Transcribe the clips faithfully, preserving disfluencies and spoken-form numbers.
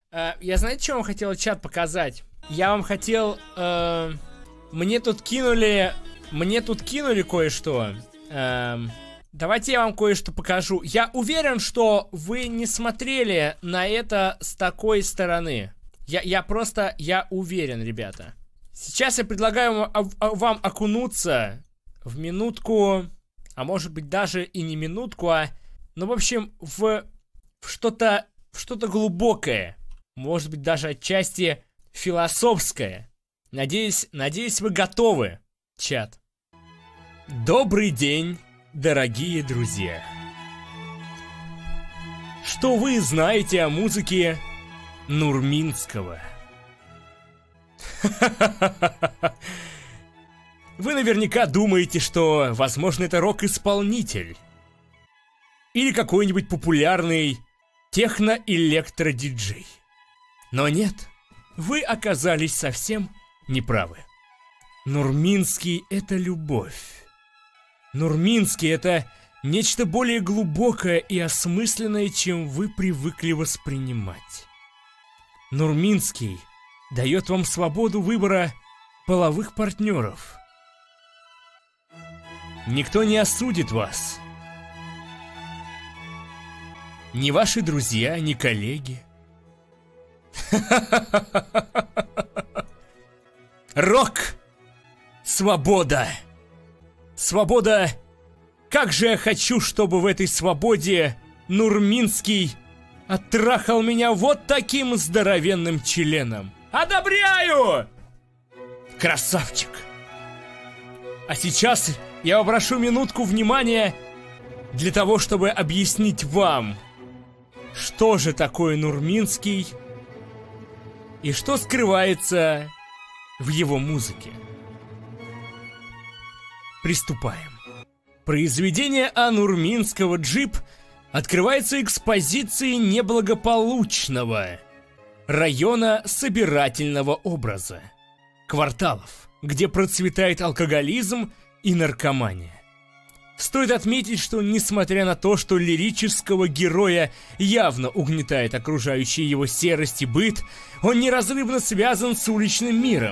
Э, я знаете, что вам хотел чат показать? Я вам хотел... Э, мне тут кинули... Мне тут кинули кое-что. Э, давайте я вам кое-что покажу. Я уверен, что вы не смотрели на это с такой стороны. Я, я просто... Я уверен, ребята. Сейчас я предлагаю вам, вам окунуться в минутку... А может быть даже и не минутку, а... Ну, в общем, в, в что-то... В что-то глубокое. Может быть, даже отчасти философское. Надеюсь, надеюсь, вы готовы, чат. Добрый день, дорогие друзья. Что вы знаете о музыке Нурминского? Вы наверняка думаете, что, возможно, это рок-исполнитель. Или какой-нибудь популярный техно-электро-диджей. Но нет, вы оказались совсем неправы. Нурминский — это любовь. Нурминский — это нечто более глубокое и осмысленное, чем вы привыкли воспринимать. Нурминский дает вам свободу выбора половых партнеров. Никто не осудит вас. Ни ваши друзья, ни коллеги. Рок! Свобода! Свобода! Как же я хочу, чтобы в этой свободе Нурминский оттрахал меня вот таким здоровенным членом. Одобряю! Красавчик! А сейчас я попрошу минутку внимания для того, чтобы объяснить вам, что же такое Нурминский и что скрывается в его музыке. Приступаем. Произведение А. Нурминского «Джип» открывается экспозицией неблагополучного района собирательного образа, кварталов, где процветает алкоголизм и наркомания. Стоит отметить, что несмотря на то, что лирического героя явно угнетает окружающий его серость и быт, он неразрывно связан с уличным миром.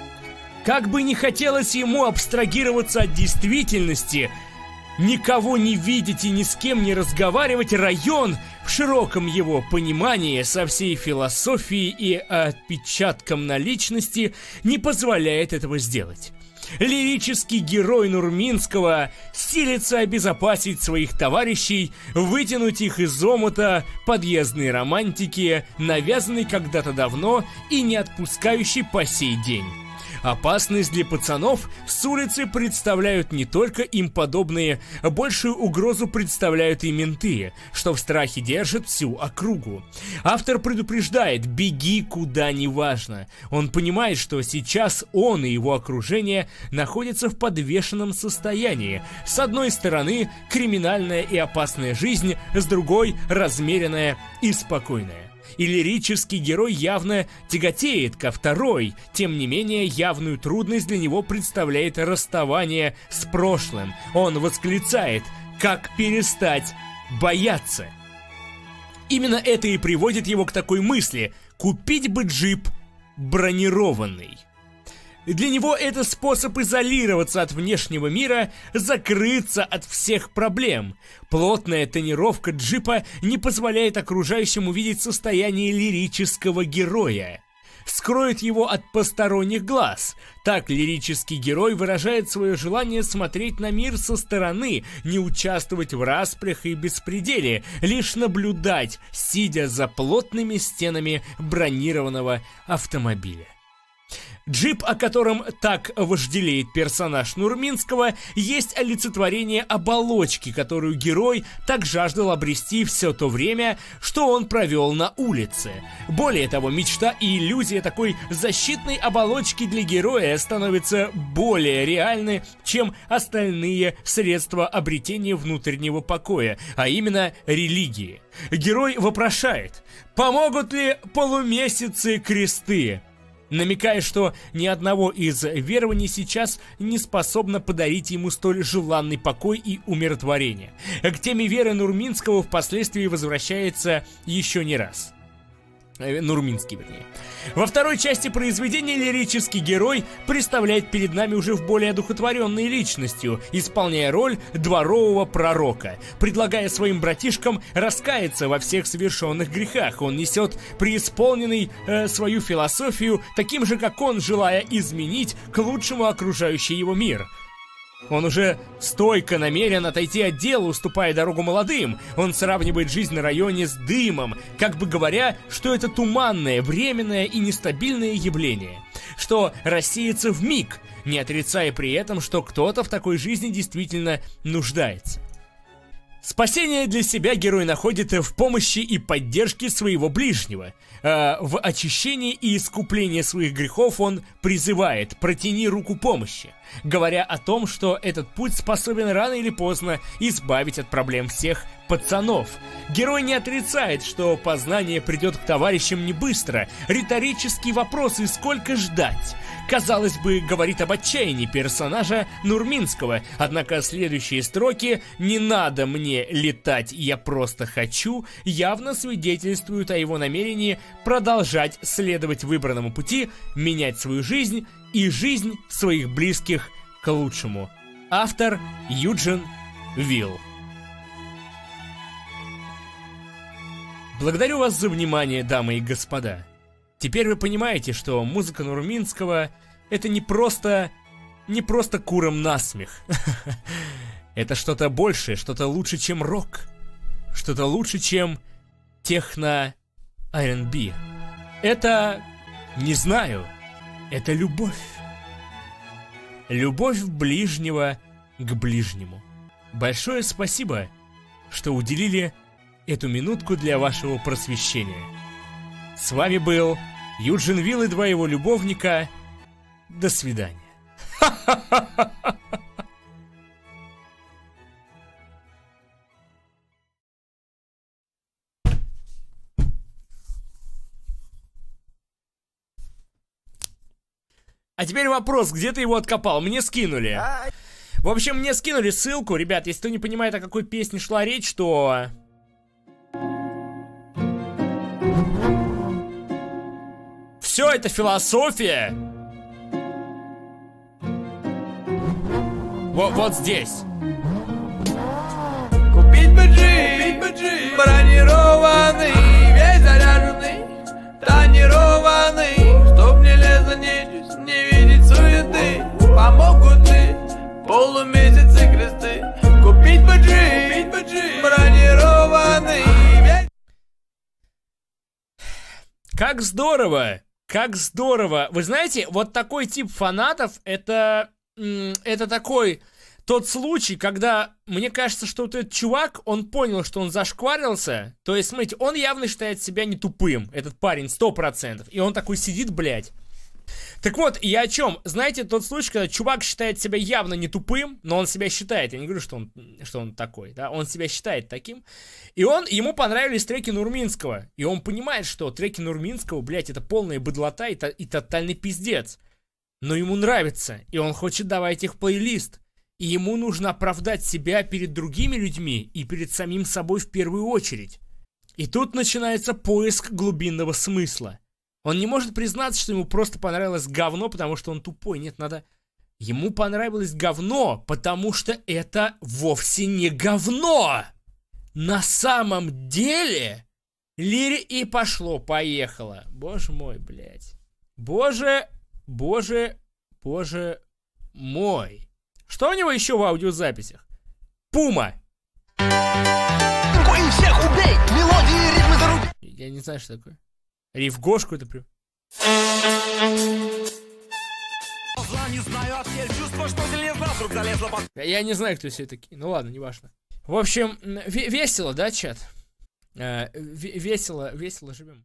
Как бы ни хотелось ему абстрагироваться от действительности, никого не видеть и ни с кем не разговаривать, район в широком его понимании со всей философией и отпечатком на личности не позволяет этого сделать. Лирический герой Нурминского силится обезопасить своих товарищей, вытянуть их из омута подъездной романтики, навязанной когда-то давно и не отпускающей по сей день. Опасность для пацанов с улицы представляют не только им подобные, большую угрозу представляют и менты, что в страхе держат всю округу. Автор предупреждает: беги куда не важно. Он понимает, что сейчас он и его окружение находятся в подвешенном состоянии. С одной стороны криминальная и опасная жизнь, с другой размеренная и спокойная. И лирический герой явно тяготеет ко второй, тем не менее явную трудность для него представляет расставание с прошлым. Он восклицает: как перестать бояться? Именно это и приводит его к такой мысли: купить бы джип бронированный. Для него это способ изолироваться от внешнего мира, закрыться от всех проблем. Плотная тонировка джипа не позволяет окружающим увидеть состояние лирического героя. Скроет его от посторонних глаз. Так лирический герой выражает свое желание смотреть на мир со стороны, не участвовать в распрях и беспределе, лишь наблюдать, сидя за плотными стенами бронированного автомобиля. Джип, о котором так вожделеет персонаж Нурминского, есть олицетворение оболочки, которую герой так жаждал обрести все то время, что он провел на улице. Более того, мечта и иллюзия такой защитной оболочки для героя становятся более реальны, чем остальные средства обретения внутреннего покоя, а именно религии. Герой вопрошает: помогут ли полумесяцы кресты? Намекая, что ни одного из верований сейчас не способно подарить ему столь желанный покой и умиротворение. К теме веры Нурминского впоследствии возвращается еще не раз. Нурминский, вернее. Во второй части произведения лирический герой представляет перед нами уже в более одухотворенной личностью, исполняя роль дворового пророка. Предлагая своим братишкам раскаяться во всех совершенных грехах, он несет преисполненный э, свою философию, таким же, как он, желая изменить к лучшему окружающий его мир. Он уже стойко намерен отойти от дела, уступая дорогу молодым. Он сравнивает жизнь на районе с дымом, как бы говоря, что это туманное, временное и нестабильное явление, что рассеется вмиг, не отрицая при этом, что кто-то в такой жизни действительно нуждается. Спасение для себя герой находит в помощи и поддержке своего ближнего. А в очищении и искуплении своих грехов он призывает: протяни руку помощи, говоря о том, что этот путь способен рано или поздно избавить от проблем всех пацанов. Герой не отрицает, что познание придет к товарищам не быстро. Риторический вопрос: и сколько ждать? Казалось бы, говорит об отчаянии персонажа Нурминского, однако следующие строки «не надо мне летать, я просто хочу» явно свидетельствуют о его намерении продолжать следовать выбранному пути, менять свою жизнь и жизнь своих близких к лучшему. Автор Юджин Вилл. Благодарю вас за внимание, дамы и господа. Теперь вы понимаете, что музыка Нурминского — это не просто... не просто курам насмех. Это что-то большее, что-то лучше, чем рок. Что-то лучше, чем техно-ар энд би. Это... не знаю. Это любовь. Любовь ближнего к ближнему. Большое спасибо, что уделили эту минутку для вашего просвещения. С вами был Юджин Вилл и два его любовника. До свидания. А теперь вопрос, где ты его откопал? Мне скинули. В общем, мне скинули ссылку. Ребят, если кто не понимает, о какой песне шла речь, то... Все это философия. Вот, вот здесь. Купить бы джип, бронированный, весь заряженный, тонированный, чтоб не лезла нечисть, не видеть суеты. Помогут ли полумесяцы кресты? Купить бы джип, бронированный, весь... Как здорово! Как здорово! Вы знаете, вот такой тип фанатов, это, это такой тот случай, когда мне кажется, что вот этот чувак, он понял, что он зашкварился. То есть, смотрите, он явно считает себя не тупым, этот парень, сто процентов. И он такой сидит, блядь. Так вот, я о чем? Знаете, тот случай, когда чувак считает себя явно не тупым, но он себя считает, я не говорю, что он, что он такой, да, он себя считает таким. И он, ему понравились треки Нурминского, и он понимает, что треки Нурминского, блядь, это полная быдлота и, и тотальный пиздец. Но ему нравится, и он хочет давать их в плейлист. И ему нужно оправдать себя перед другими людьми и перед самим собой в первую очередь. И тут начинается поиск глубинного смысла. Он не может признаться, что ему просто понравилось говно, потому что он тупой. Нет, надо... Ему понравилось говно, потому что это вовсе не говно. На самом деле... Лири и пошло-поехало. Боже мой, блядь. Боже, боже, боже мой. Что у него еще в аудиозаписях? Пума. И всех убей! Мелодии, ритмы заруби! Я не знаю, что такое. Риф Гошку это прям. Не знаю, от чувства, что железно вдруг залезла под... Я не знаю, кто все такие. Ну ладно, неважно. В общем, весело, да, чат? Весело, весело живем.